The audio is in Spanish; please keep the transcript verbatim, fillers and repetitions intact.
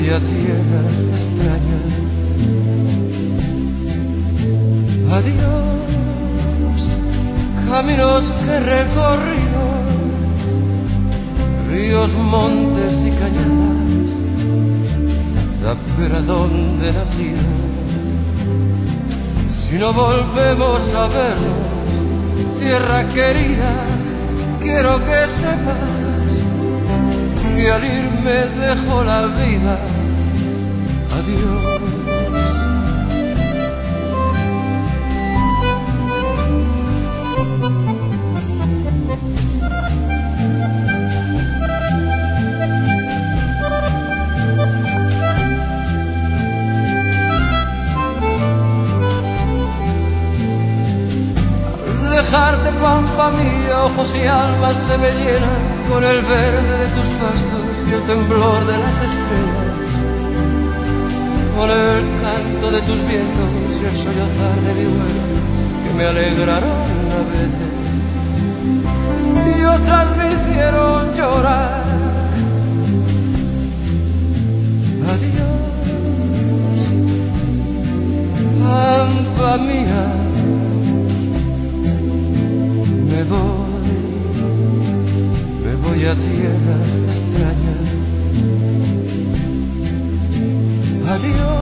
voy a tierras extrañas. Adiós, caminos que he recorrido, ríos, montes y cañadas, tapera donde he nacido. Si no volvemos a vernos, tierra querida, quiero que sepas que al irme dejo la vida. Adiós. Dejarte, pampa mía, ojos y alma se me llenan con el verde de tus pastos y el temblor de las estrellas, con el canto de tus vientos y el sollozar de mi vuelo, que me alegraron a veces y otras me hicieron llorar. Adiós, pampa mía, me voy, me voy a tierras extrañas. Adiós.